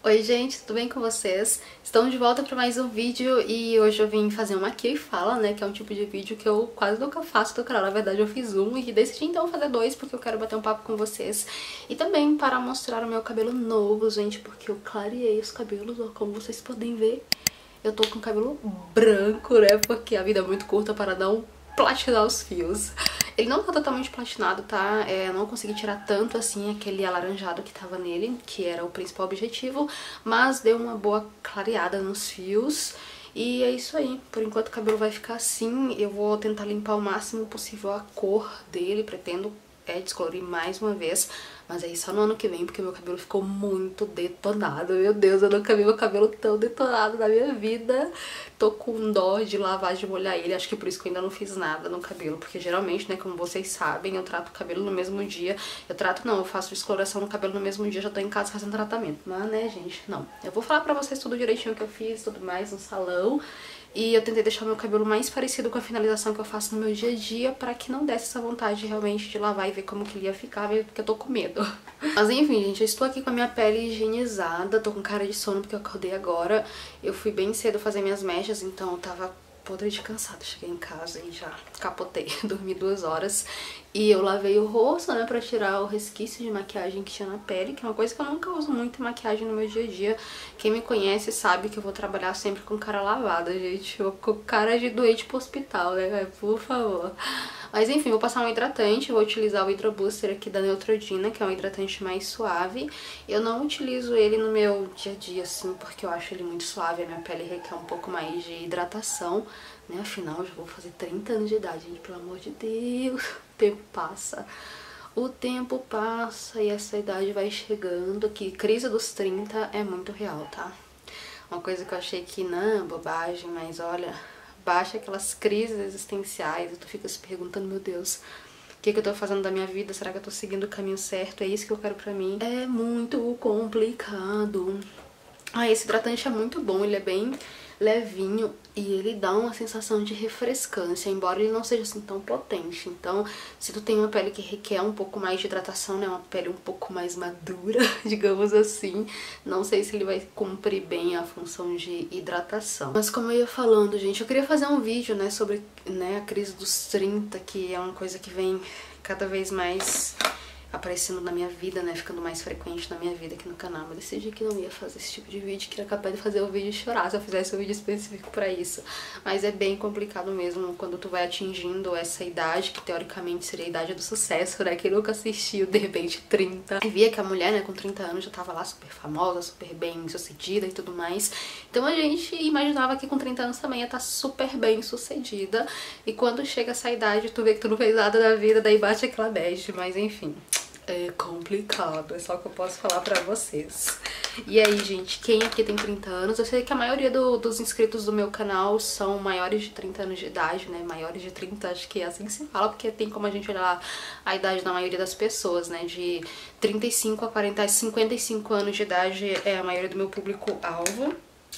Oi gente, tudo bem com vocês? Estamos de volta para mais um vídeo e hoje eu vim fazer uma aqui e fala, né, que é um tipo de vídeo que eu quase nunca faço do canal. Na verdade eu fiz um e decidi então fazer dois porque eu quero bater um papo com vocês e também para mostrar o meu cabelo novo, gente, porque eu clareei os cabelos, ó, como vocês podem ver. Eu tô com cabelo branco, né, porque a vida é muito curta para não platinar os fios. Ele não tá totalmente platinado, tá? Eu não consegui tirar tanto assim aquele alaranjado que tava nele, que era o principal objetivo, mas deu uma boa clareada nos fios. E é isso aí, por enquanto o cabelo vai ficar assim. Eu vou tentar limpar o máximo possível a cor dele, pretendo descolorir mais uma vez, mas aí só no ano que vem, porque meu cabelo ficou muito detonado. Meu Deus, eu nunca vi meu cabelo tão detonado na minha vida. Tô com dó de lavar, de molhar ele, acho que por isso que eu ainda não fiz nada no cabelo, porque geralmente, né, como vocês sabem, eu trato o cabelo no mesmo dia. Eu faço descoloração no cabelo no mesmo dia, já tô em casa fazendo tratamento. Mas, né, gente, não. Eu vou falar pra vocês tudo direitinho que eu fiz, tudo mais no salão. E eu tentei deixar o meu cabelo mais parecido com a finalização que eu faço no meu dia a dia, pra que não desse essa vontade realmente de lavar e ver como que ele ia ficar, mesmo porque eu tô com medo. Mas enfim, gente, eu estou aqui com a minha pele higienizada, tô com cara de sono porque eu acordei agora. Eu fui bem cedo fazer minhas mechas, então eu tava podre de cansada. Cheguei em casa e já capotei, dormi 2 horas. E eu lavei o rosto, né, pra tirar o resquício de maquiagem que tinha na pele, que é uma coisa que eu nunca uso muito em maquiagem no meu dia a dia. Quem me conhece sabe que eu vou trabalhar sempre com cara lavada, gente. Eu com cara de doente pro hospital, né, por favor. Mas enfim, vou passar um hidratante, vou utilizar o Hydra Booster aqui da Neutrogena, que é um hidratante mais suave. Eu não utilizo ele no meu dia a dia, assim, porque eu acho ele muito suave, a minha pele requer um pouco mais de hidratação, né? Afinal, eu já vou fazer 30 anos de idade, gente, pelo amor de Deus. O tempo passa. O tempo passa e essa idade vai chegando, que crise dos 30 é muito real, tá? Uma coisa que eu achei que não, bobagem, mas olha, baixa aquelas crises existenciais e tu fica se perguntando, meu Deus, o que eu tô fazendo da minha vida? Será que eu tô seguindo o caminho certo? É isso que eu quero pra mim? É muito complicado. Ah, esse hidratante é muito bom, ele é bem levinho e ele dá uma sensação de refrescância, embora ele não seja assim tão potente. Então, se tu tem uma pele que requer um pouco mais de hidratação, né, uma pele um pouco mais madura, digamos assim, não sei se ele vai cumprir bem a função de hidratação. Mas como eu ia falando, gente, eu queria fazer um vídeo, né, sobre, né, a crise dos 30, que é uma coisa que vem cada vez mais aparecendo na minha vida, né, ficando mais frequente na minha vida aqui no canal. Mas decidi que não ia fazer esse tipo de vídeo, que era capaz de fazer o vídeo chorar se eu fizesse um vídeo específico pra isso. Mas é bem complicado mesmo quando tu vai atingindo essa idade, que teoricamente seria a idade do sucesso, né, quem nunca assistiu, de repente, 30. E via que a mulher, né, com 30 anos já tava lá super famosa, super bem sucedida e tudo mais. Então a gente imaginava que com 30 anos também ia estar super bem sucedida. E quando chega essa idade, tu vê que tu não fez nada da vida, daí bate aquela bad, mas enfim. É complicado, é só o que eu posso falar pra vocês. E aí, gente, quem aqui tem 30 anos? Eu sei que a maioria dos inscritos do meu canal são maiores de 30 anos de idade, né? Maiores de 30, acho que é assim que se fala, porque tem como a gente olhar a idade da maioria das pessoas, né? De 35 a 40, 55 anos de idade é a maioria do meu público-alvo.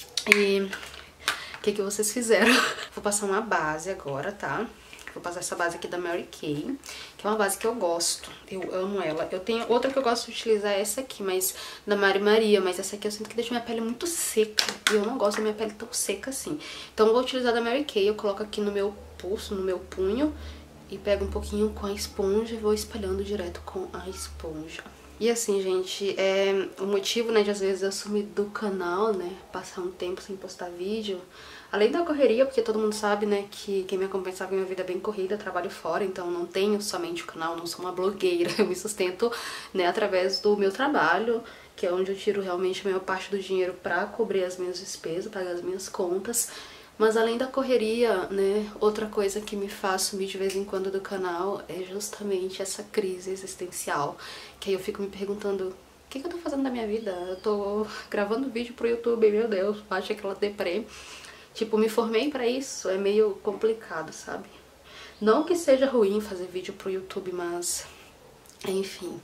E o que vocês fizeram? Vou passar uma base agora, tá? Vou passar essa base aqui da Mary Kay, que é uma base que eu gosto, eu amo ela. Eu tenho outra que eu gosto de utilizar, é essa aqui, mas da Mari Maria, mas essa aqui eu sinto que deixa minha pele muito seca, e eu não gosto da minha pele tão seca assim. Então eu vou utilizar da Mary Kay, eu coloco aqui no meu pulso, no meu punho, e pego um pouquinho com a esponja e vou espalhando direto com a esponja. E assim, gente, o motivo, né, de às vezes eu sumir do canal, né, passar um tempo sem postar vídeo, além da correria, porque todo mundo sabe, né, que quem me acompanha sabe que minha vida é bem corrida, trabalho fora, então não tenho somente o canal, não sou uma blogueira, eu me sustento, né, através do meu trabalho, que é onde eu tiro realmente a maior parte do dinheiro pra cobrir as minhas despesas, pagar as minhas contas. Mas além da correria, né, outra coisa que me faz sumir de vez em quando do canal é justamente essa crise existencial, que aí eu fico me perguntando, o que eu tô fazendo da minha vida? Eu tô gravando vídeo pro YouTube, meu Deus, bate aquela deprê. Tipo, me formei pra isso, é meio complicado, sabe? Não que seja ruim fazer vídeo pro YouTube, mas, enfim,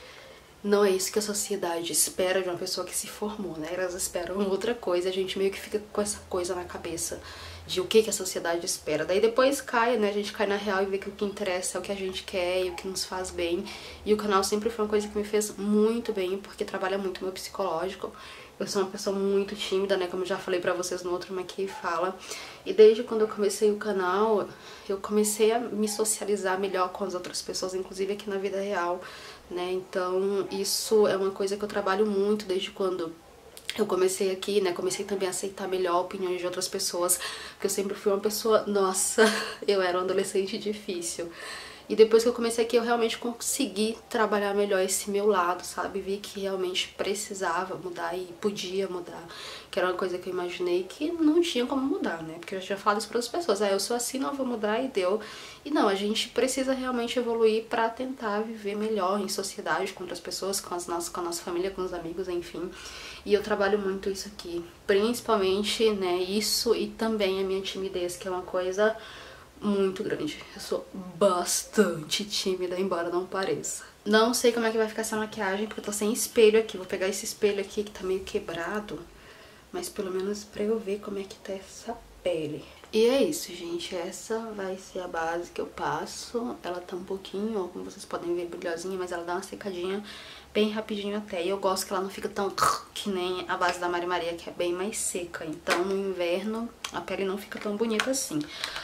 não é isso que a sociedade espera de uma pessoa que se formou, né? Elas esperam outra coisa, a gente meio que fica com essa coisa na cabeça de o que a sociedade espera. Daí depois cai, né? A gente cai na real e vê que o que interessa é o que a gente quer e o que nos faz bem. E o canal sempre foi uma coisa que me fez muito bem, porque trabalha muito o meu psicológico. Eu sou uma pessoa muito tímida, né, como eu já falei pra vocês no outro Maquia e Fala. E desde quando eu comecei o canal, eu comecei a me socializar melhor com as outras pessoas, inclusive aqui na vida real, né. Então isso é uma coisa que eu trabalho muito desde quando eu comecei aqui, né, comecei também a aceitar melhor opiniões de outras pessoas, porque eu sempre fui uma pessoa, nossa, eu era uma adolescente difícil. E depois que eu comecei aqui, eu realmente consegui trabalhar melhor esse meu lado, sabe? Vi que realmente precisava mudar e podia mudar, que era uma coisa que eu imaginei que não tinha como mudar, né? Porque eu já tinha falado isso para outras pessoas, eu sou assim, não vou mudar e deu. E não, a gente precisa realmente evoluir pra tentar viver melhor em sociedade com outras pessoas, com a nossa família, com os amigos, enfim. E eu trabalho muito isso aqui, principalmente, né, isso e também a minha timidez, que é uma coisa muito grande. Eu sou bastante tímida, embora não pareça. Não sei como é que vai ficar essa maquiagem, porque eu tô sem espelho aqui. Vou pegar esse espelho aqui que tá meio quebrado, mas pelo menos pra eu ver como é que tá essa pele. E é isso, gente. Essa vai ser a base que eu passo. Ela tá um pouquinho, ó, como vocês podem ver, brilhosinha, mas ela dá uma secadinha bem rapidinho até. E eu gosto que ela não fica tão que nem a base da Mari Maria, que é bem mais seca. Então no inverno a pele não fica tão bonita assim.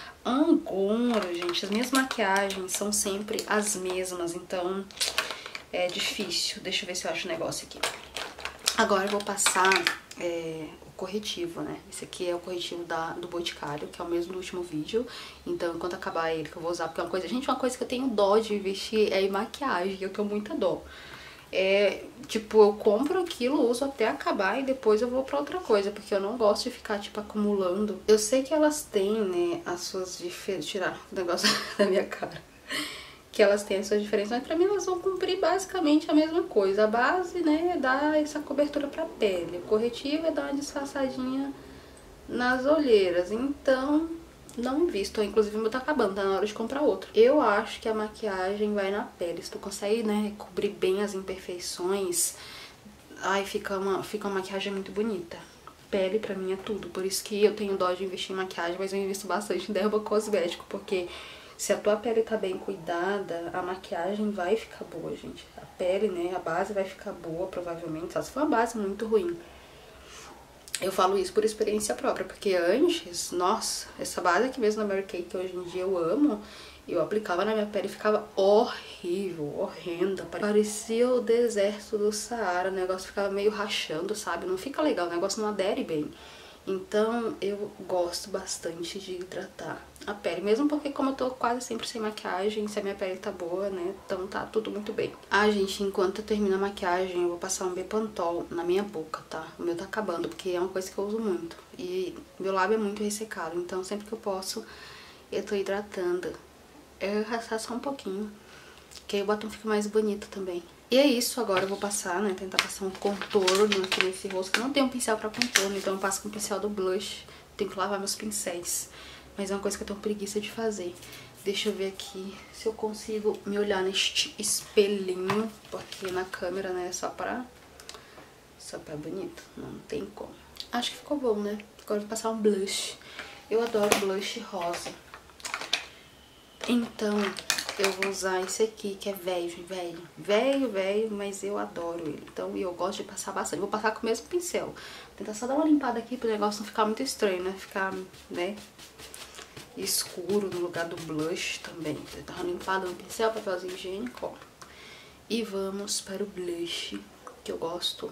Agora, gente, as minhas maquiagens são sempre as mesmas, então é difícil. Deixa eu ver se eu acho o negócio aqui. Agora eu vou passar o corretivo, né? Esse aqui é o corretivo do Boticário, que é o mesmo do último vídeo. Então, enquanto acabar ele, que eu vou usar, porque é uma coisa... Gente, uma coisa que eu tenho dó de investir é em maquiagem, eu tenho muita dó. Tipo, eu compro aquilo, uso até acabar e depois eu vou pra outra coisa, porque eu não gosto de ficar, tipo, acumulando. Eu sei que elas têm, né, as suas diferenças... Tirar o negócio da minha cara. Que elas têm as suas diferenças, mas pra mim elas vão cumprir basicamente a mesma coisa. A base, né, é dar essa cobertura pra pele. O corretivo é dar uma disfarçadinha nas olheiras. Então... não invisto, inclusive o meu tá acabando, tá na hora de comprar outro. Eu acho que a maquiagem vai na pele, se tu consegue, né, cobrir bem as imperfeições, ai, fica uma maquiagem muito bonita. Pele pra mim é tudo, por isso que eu tenho dó de investir em maquiagem, mas eu invisto bastante em dermocosmético, porque se a tua pele tá bem cuidada, a maquiagem vai ficar boa, gente. A pele, né, a base vai ficar boa, provavelmente, só se for uma base muito ruim. Eu falo isso por experiência própria, porque antes, nossa, essa base aqui mesmo da Mary Kay, que hoje em dia eu amo, eu aplicava na minha pele e ficava horrível, horrenda. Parecia o deserto do Saara, o negócio ficava meio rachando, sabe? Não fica legal, o negócio não adere bem. Então eu gosto bastante de hidratar a pele, mesmo porque como eu tô quase sempre sem maquiagem, se a minha pele tá boa, né, então tá tudo muito bem. Ah, gente, enquanto eu termino a maquiagem, eu vou passar um Bepantol na minha boca, tá? O meu tá acabando, porque é uma coisa que eu uso muito. E meu lábio é muito ressecado, então sempre que eu posso, eu tô hidratando. Eu raçar só um pouquinho, que aí o batom fica mais bonito também. E é isso, agora eu vou passar, né, tentar passar um contorno aqui nesse rosto, que eu não tenho um pincel pra contorno, então eu passo com o pincel do blush. Tenho que lavar meus pincéis, mas é uma coisa que eu tenho preguiça de fazer. Deixa eu ver aqui se eu consigo me olhar neste espelhinho, porque na câmera, né, só pra bonito, não tem como. Acho que ficou bom, né? Agora eu vou passar um blush. Eu adoro blush rosa. Então... eu vou usar esse aqui, que é velho, mas eu adoro ele. Então, eu gosto de passar bastante. Vou passar com o mesmo pincel. Vou tentar só dar uma limpada aqui pro negócio não ficar muito estranho, né? Ficar, né, escuro no lugar do blush também. Vou dar uma limpada no pincel, papelzinho higiênico, ó. E vamos para o blush, que eu gosto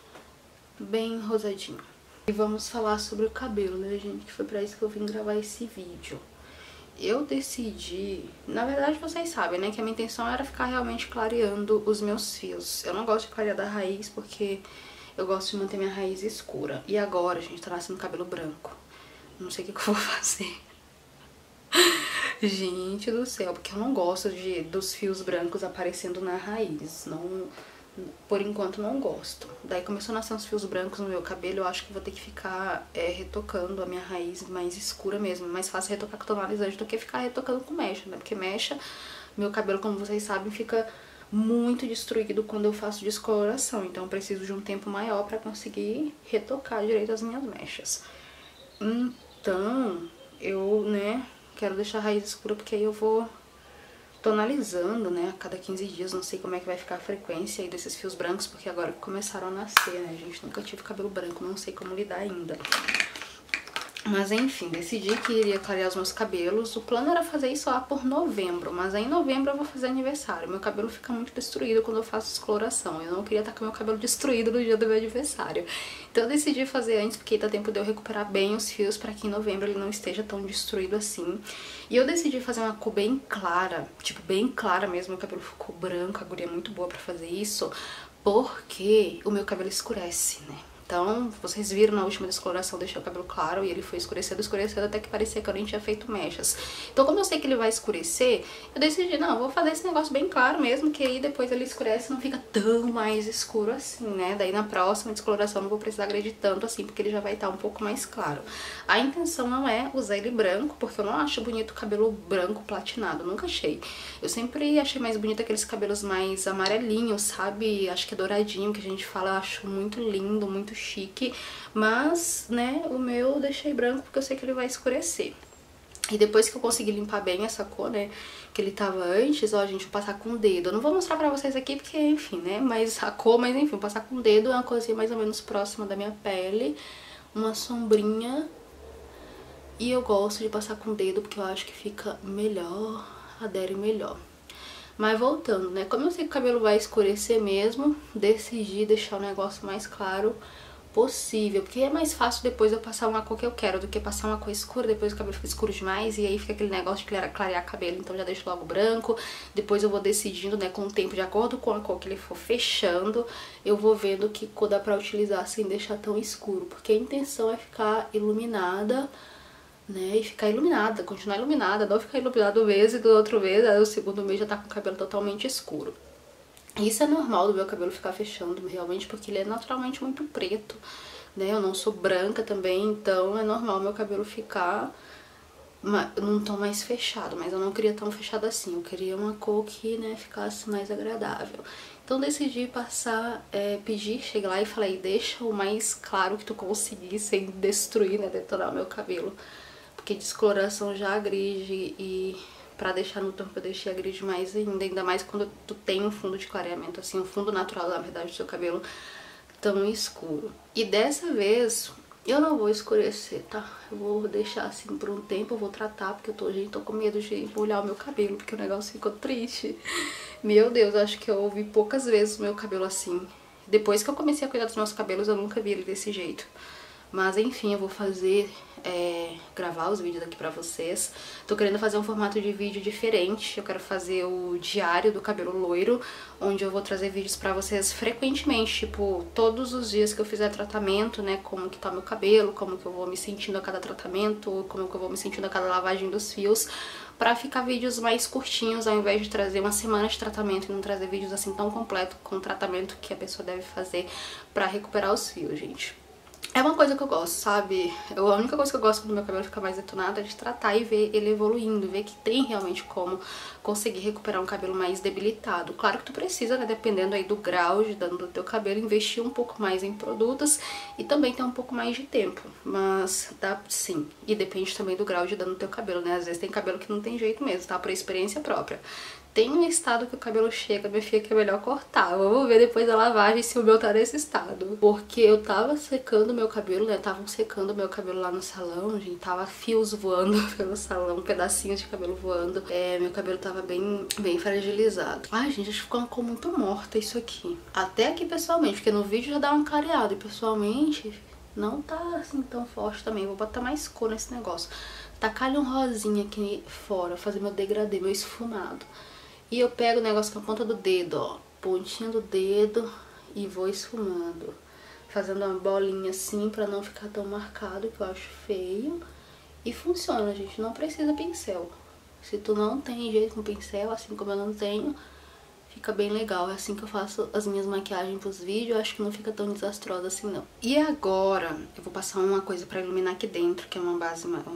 bem rosadinho. E vamos falar sobre o cabelo, né, gente? Que foi pra isso que eu vim gravar esse vídeo. Eu decidi, na verdade vocês sabem, né, que a minha intenção era ficar realmente clareando os meus fios. Eu não gosto de clarear da raiz porque eu gosto de manter minha raiz escura. E agora, gente, tá nascendo cabelo branco. Não sei o que eu vou fazer. Gente do céu, porque eu não gosto dos fios brancos aparecendo na raiz. Não... por enquanto não gosto. Daí começou a nascer uns fios brancos no meu cabelo, eu acho que vou ter que ficar retocando a minha raiz mais escura mesmo. Mais fácil retocar com tonalizante do que ficar retocando com mecha, né? Porque mecha, meu cabelo, como vocês sabem, fica muito destruído quando eu faço descoloração. Então eu preciso de um tempo maior pra conseguir retocar direito as minhas mechas. Então, eu, né, quero deixar a raiz escura porque aí eu vou tô analisando, né, a cada 15 dias, não sei como é que vai ficar a frequência aí desses fios brancos, porque agora que começaram a nascer, né, gente, nunca tive cabelo branco, não sei como lidar ainda. Mas enfim, decidi que iria clarear os meus cabelos. O plano era fazer isso lá por novembro, mas aí em novembro eu vou fazer aniversário. Meu cabelo fica muito destruído quando eu faço descoloração. Eu não queria estar com meu cabelo destruído no dia do meu aniversário. Então eu decidi fazer antes, porque dá tempo de eu recuperar bem os fios para que em novembro ele não esteja tão destruído assim. E eu decidi fazer uma cor bem clara, tipo bem clara mesmo. Meu cabelo ficou branco, a guria é muito boa pra fazer isso, porque o meu cabelo escurece, né? Então, vocês viram na última descoloração, deixei o cabelo claro e ele foi escurecendo, escurecendo, até que parecia que eu nem tinha feito mechas. Então, como eu sei que ele vai escurecer, eu decidi, não, eu vou fazer esse negócio bem claro mesmo, que aí depois ele escurece e não fica tão mais escuro assim, né? Daí na próxima descoloração eu não vou precisar agredir tanto assim, porque ele já vai estar um pouco mais claro. A intenção não é usar ele branco, porque eu não acho bonito o cabelo branco platinado, nunca achei. Eu sempre achei mais bonito aqueles cabelos mais amarelinhos, sabe? Acho que é douradinho, que a gente fala, eu acho muito lindo, muito chique, mas, né, o meu eu deixei branco porque eu sei que ele vai escurecer. E depois que eu consegui limpar bem essa cor, né, que ele tava antes, ó, gente, vou passar com o dedo. Eu não vou mostrar pra vocês aqui porque, enfim, né, mas a cor, mas enfim, vou passar com o dedo, é uma corzinha mais ou menos próxima da minha pele, uma sombrinha, e eu gosto de passar com o dedo porque eu acho que fica melhor, adere melhor. Mas voltando, né, como eu sei que o cabelo vai escurecer mesmo, decidi deixar o negócio mais claro possível, porque é mais fácil depois eu passar uma cor que eu quero do que passar uma cor escura, depois o cabelo fica escuro demais e aí fica aquele negócio de clarear cabelo, então já deixo logo branco, depois eu vou decidindo, né, com o tempo, de acordo com a cor que ele for fechando, eu vou vendo que cor dá pra utilizar sem deixar tão escuro, porque a intenção é ficar iluminada, né, e ficar iluminada, continuar iluminada, não ficar iluminada um mês e do outro mês, aí o segundo mês já tá com o cabelo totalmente escuro. Isso é normal do meu cabelo ficar fechando, realmente, porque ele é naturalmente muito preto, né? Eu não sou branca também, então é normal meu cabelo ficar num tom mais fechado, mas eu não queria tão fechado assim, eu queria uma cor que, né, ficasse mais agradável. Então decidi passar, pedir, cheguei lá e falei, deixa o mais claro que tu conseguir, sem destruir, né, detonar o meu cabelo, porque descoloração já agride e... Pra deixar no tampo eu deixei agride mais ainda mais quando tu tem um fundo de clareamento, assim, um fundo natural, na verdade, do seu cabelo tão escuro. E dessa vez eu não vou escurecer, tá? Eu vou deixar assim por um tempo, eu vou tratar, porque gente, tô com medo de molhar o meu cabelo, porque o negócio ficou triste. Meu Deus, acho que eu ouvi poucas vezes o meu cabelo assim. Depois que eu comecei a cuidar dos meus cabelos, eu nunca vi ele desse jeito. Mas enfim, eu vou fazer, gravar os vídeos aqui pra vocês. Tô querendo fazer um formato de vídeo diferente. Eu quero fazer o diário do cabelo loiro, onde eu vou trazer vídeos pra vocês frequentemente, tipo, todos os dias que eu fizer tratamento, né, como que tá meu cabelo, como que eu vou me sentindo a cada tratamento, como que eu vou me sentindo a cada lavagem dos fios, pra ficar vídeos mais curtinhos, ao invés de trazer uma semana de tratamento e não trazer vídeos assim tão completos com o tratamento que a pessoa deve fazer pra recuperar os fios, gente. É uma coisa que eu gosto, sabe? A única coisa que eu gosto quando meu cabelo fica mais detonado é de tratar e ver ele evoluindo, ver que tem realmente como conseguir recuperar um cabelo mais debilitado. Claro que tu precisa, né, dependendo aí do grau de dano do teu cabelo, investir um pouco mais em produtos e também ter um pouco mais de tempo. Mas dá sim, e depende também do grau de dano do teu cabelo, né? Às vezes tem cabelo que não tem jeito mesmo, tá? Por experiência própria. Tem um estado que o cabelo chega, minha filha, que é melhor cortar. Vamos ver depois da lavagem se o meu tá nesse estado. Porque eu tava secando meu cabelo, né? Estavam secando meu cabelo lá no salão, gente. Tava fios voando pelo salão, pedacinhos de cabelo voando. Meu cabelo tava bem fragilizado. Ai, gente, acho que ficou uma cor muito morta isso aqui. Até aqui pessoalmente, porque no vídeo já dá uma clareada. E pessoalmente não tá assim tão forte também. Vou botar mais cor nesse negócio. Tacar-lhe um rosinha aqui fora, fazer meu degradê, meu esfumado. E eu pego o negócio com a ponta do dedo, ó, pontinha do dedo e vou esfumando. Fazendo uma bolinha assim pra não ficar tão marcado, que eu acho feio. E funciona, gente, não precisa pincel. Se tu não tem jeito com pincel, assim como eu não tenho, fica bem legal. É assim que eu faço as minhas maquiagens pros vídeos, eu acho que não fica tão desastrosa assim não. E agora eu vou passar uma coisa pra iluminar aqui dentro, que é uma base, uma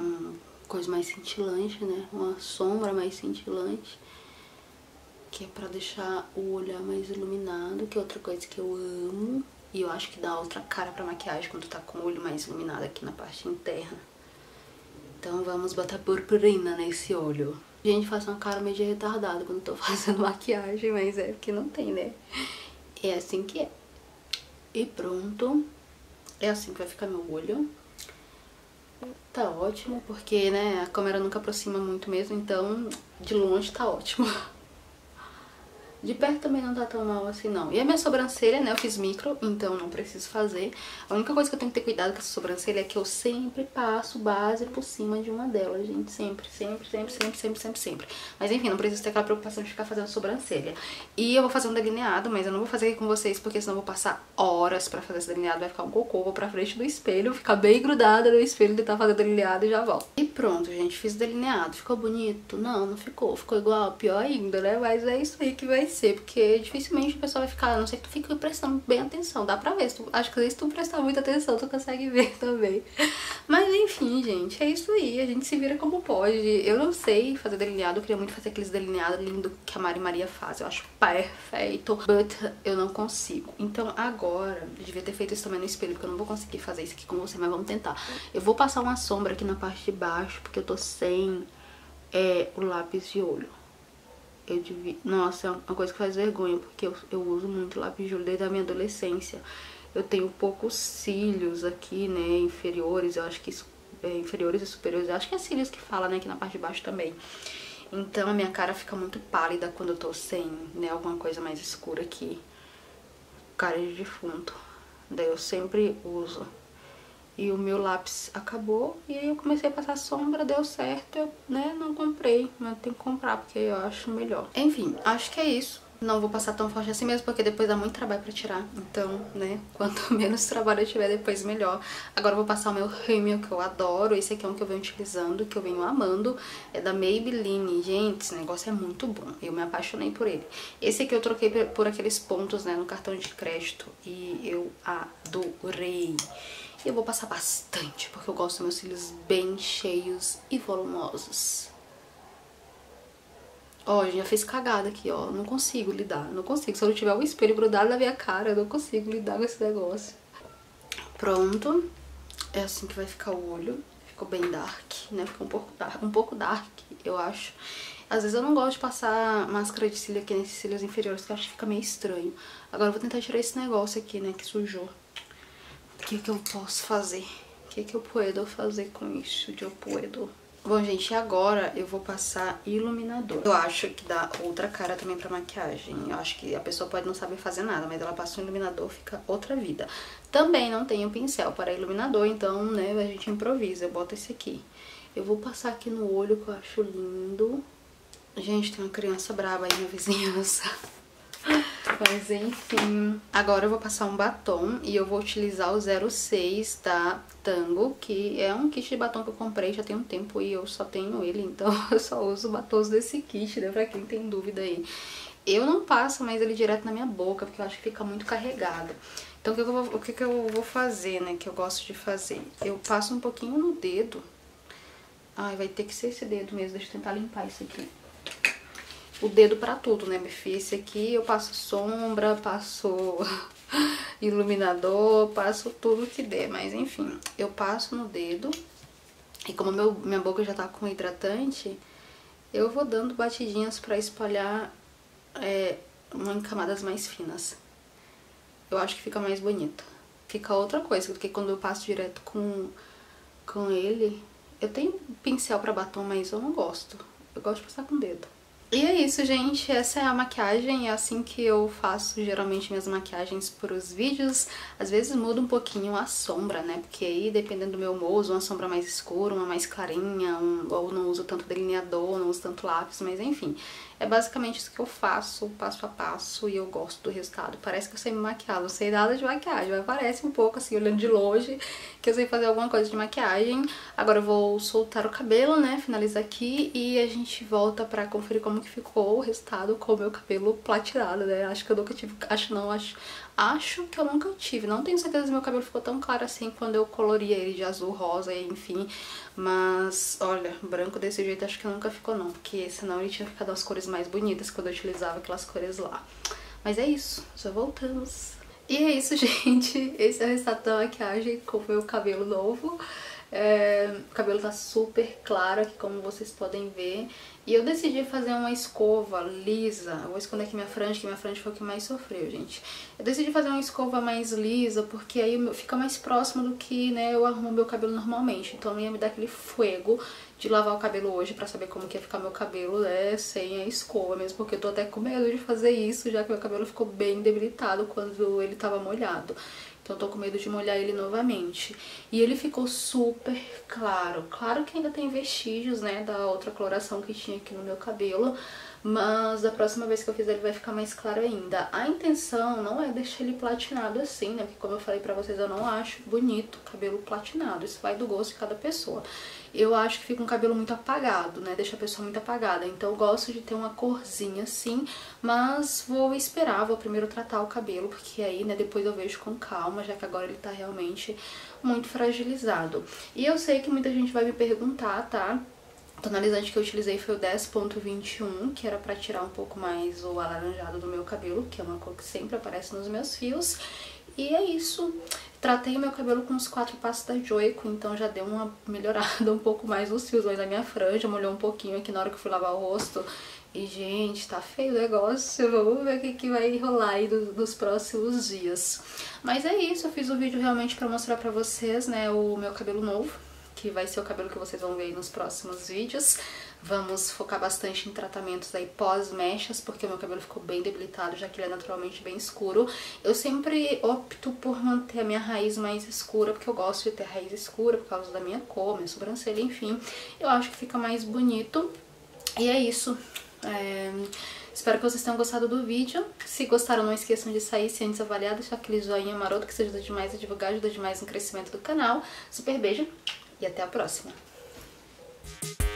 coisa mais cintilante, né? Uma sombra mais cintilante. Que é pra deixar o olhar mais iluminado, que é outra coisa que eu amo. E eu acho que dá outra cara pra maquiagem quando tá com o olho mais iluminado aqui na parte interna. Então vamos botar purpurina nesse olho. Gente, faço uma cara meio de retardada quando tô fazendo maquiagem, mas é porque não tem, né? É assim que é. E pronto. É assim que vai ficar meu olho. Tá ótimo, porque, né, a câmera nunca aproxima muito mesmo, então de longe tá ótimo. De perto também não tá tão mal assim, não. E a minha sobrancelha, né, eu fiz micro, então não preciso fazer. A única coisa que eu tenho que ter cuidado com essa sobrancelha é que eu sempre passo base por cima de uma delas, gente. Sempre, sempre, sempre, sempre, sempre, sempre, sempre. Mas enfim, não preciso ter aquela preocupação de ficar fazendo sobrancelha. E eu vou fazer um delineado, mas eu não vou fazer aqui com vocês, porque senão eu vou passar horas pra fazer esse delineado. Vai ficar um cocô, vou pra frente do espelho, ficar bem grudada no espelho, tentar fazer delineado e já volto. E pronto, gente, fiz o delineado. Ficou bonito? Não, não ficou. Ficou igual, pior ainda, né? Mas é isso aí que vai ser, porque dificilmente a pessoa vai ficar, a não ser que tu fique prestando bem atenção, dá pra ver, acho que se tu prestar muita atenção tu consegue ver também. Mas enfim, gente, é isso aí, a gente se vira como pode. Eu não sei fazer delineado, eu queria muito fazer aqueles delineados lindos que a Mari Maria faz, eu acho perfeito, but eu não consigo. Então agora, eu devia ter feito isso também no espelho, porque eu não vou conseguir fazer isso aqui com você, mas vamos tentar. Eu vou passar uma sombra aqui na parte de baixo, porque eu tô sem o lápis de olho. Nossa, é uma coisa que faz vergonha, porque eu uso muito lápis de olho desde a minha adolescência. Eu tenho poucos cílios aqui, né, inferiores, eu acho que inferiores e superiores, eu acho que é cílios que fala, né, aqui na parte de baixo também. Então a minha cara fica muito pálida quando eu tô sem, né, alguma coisa mais escura aqui. Cara de defunto. Daí eu sempre uso. E o meu lápis acabou, e aí eu comecei a passar sombra, deu certo, eu, né, não comprei, mas tenho que comprar, porque eu acho melhor. Enfim, acho que é isso. Não vou passar tão forte assim mesmo, porque depois dá muito trabalho pra tirar. Então, né, quanto menos trabalho eu tiver, depois melhor. Agora eu vou passar o meu rímel, que eu adoro. Esse aqui é um que eu venho utilizando, que eu venho amando. É da Maybelline. Gente, esse negócio é muito bom. Eu me apaixonei por ele. Esse aqui eu troquei por aqueles pontos, né, no cartão de crédito. E eu adorei. Eu vou passar bastante, porque eu gosto dos meus cílios bem cheios e volumosos. Ó, já fez cagada aqui, ó. Não consigo lidar, não consigo. Se eu não tiver o espelho grudado na minha cara, eu não consigo lidar com esse negócio. Pronto. É assim que vai ficar o olho. Ficou bem dark, né? Ficou um pouco dark, eu acho. Às vezes eu não gosto de passar máscara de cílio aqui nesses cílios inferiores, que eu acho que fica meio estranho. Agora eu vou tentar tirar esse negócio aqui, né, que sujou. O que eu posso fazer? O que eu posso fazer com isso? Eu posso. Bom, gente, agora eu vou passar iluminador. Eu acho que dá outra cara também pra maquiagem. Eu acho que a pessoa pode não saber fazer nada, mas ela passa um iluminador, fica outra vida. Também não tenho pincel para iluminador, então, né, a gente improvisa. Eu boto esse aqui. Eu vou passar aqui no olho, que eu acho lindo. Gente, tem uma criança braba aí na vizinhança. Mas enfim, agora eu vou passar um batom e eu vou utilizar o 06 da Tango, que é um kit de batom que eu comprei já tem um tempo e eu só tenho ele, então eu só uso batons desse kit, né, pra quem tem dúvida aí. Eu não passo mais ele direto na minha boca, porque eu acho que fica muito carregado. Então o que eu vou fazer, né, que eu gosto de fazer? Eu passo um pouquinho no dedo. Ai, vai ter que ser esse dedo mesmo, deixa eu tentar limpar isso aqui. O dedo pra tudo, né, meu filho? Esse aqui eu passo sombra, passo iluminador, passo tudo que der. Mas enfim, eu passo no dedo. E como minha boca já tá com hidratante, eu vou dando batidinhas pra espalhar em camadas mais finas. Eu acho que fica mais bonito. Fica outra coisa, porque quando eu passo direto com ele... Eu tenho pincel pra batom, mas eu não gosto. Eu gosto de passar com o dedo. E é isso, gente, essa é a maquiagem, é assim que eu faço geralmente minhas maquiagens pros vídeos. Às vezes muda um pouquinho a sombra, né, porque aí dependendo do meu humor, uso uma sombra mais escura, uma mais clarinha, ou não uso tanto delineador, não uso tanto lápis, mas enfim. É basicamente isso que eu faço, passo a passo, e eu gosto do resultado. Parece que eu sei me maquiar, não sei nada de maquiagem, mas parece um pouco assim, olhando de longe, que eu sei fazer alguma coisa de maquiagem. Agora eu vou soltar o cabelo, né, finalizar aqui, e a gente volta pra conferir como que ficou o resultado com o meu cabelo platinado, né. Acho que eu nunca tive, acho que eu nunca tive, não tenho certeza se meu cabelo ficou tão claro assim quando eu coloria ele de azul, rosa, enfim. Mas, olha, branco desse jeito acho que nunca ficou não, porque senão ele tinha ficado as cores mais bonitas quando eu utilizava aquelas cores lá. Mas é isso, já voltamos. E é isso, gente, esse é o resultado da maquiagem com o meu cabelo novo. O cabelo tá super claro aqui, como vocês podem ver. E eu decidi fazer uma escova lisa. Eu vou esconder aqui minha franja, que minha franja foi o que mais sofreu, gente. Eu decidi fazer uma escova mais lisa, porque aí fica mais próximo do que, né, eu arrumo meu cabelo normalmente. Então ia me dar aquele fuego de lavar o cabelo hoje pra saber como que ia ficar meu cabelo, né, sem a escova mesmo, porque eu tô até com medo de fazer isso, já que meu cabelo ficou bem debilitado quando ele tava molhado. Então eu tô com medo de molhar ele novamente. E ele ficou super claro. Claro que ainda tem vestígios, né, da outra coloração que tinha aqui no meu cabelo, mas da próxima vez que eu fizer ele vai ficar mais claro ainda. A intenção não é deixar ele platinado assim, né, porque como eu falei pra vocês, eu não acho bonito cabelo platinado. Isso vai do gosto de cada pessoa. Eu acho que fica um cabelo muito apagado, né, deixa a pessoa muito apagada. Então eu gosto de ter uma corzinha assim, mas vou esperar, vou primeiro tratar o cabelo, porque aí, né, depois eu vejo com calma, já que agora ele tá realmente muito fragilizado. E eu sei que muita gente vai me perguntar, tá? O tonalizante que eu utilizei foi o 10.21, que era pra tirar um pouco mais o alaranjado do meu cabelo, que é uma cor que sempre aparece nos meus fios. E é isso. Tratei o meu cabelo com os 4 passos da Joico, então já deu uma melhorada um pouco mais nos fios da minha franja, molhou um pouquinho aqui na hora que eu fui lavar o rosto. E, gente, tá feio o negócio, vamos ver o que vai rolar aí dos próximos dias. Mas é isso, eu fiz o vídeo realmente pra mostrar pra vocês, né, o meu cabelo novo, que vai ser o cabelo que vocês vão ver aí nos próximos vídeos. Vamos focar bastante em tratamentos aí pós-mechas, porque o meu cabelo ficou bem debilitado, já que ele é naturalmente bem escuro. Eu sempre opto por manter a minha raiz mais escura, porque eu gosto de ter raiz escura por causa da minha cor, minha sobrancelha, enfim. Eu acho que fica mais bonito. E é isso. Espero que vocês tenham gostado do vídeo. Se gostaram, não esqueçam de sair se antes avaliar, deixar aquele joinha maroto que isso ajuda demais a divulgar, ajuda demais no crescimento do canal. Super beijo e até a próxima!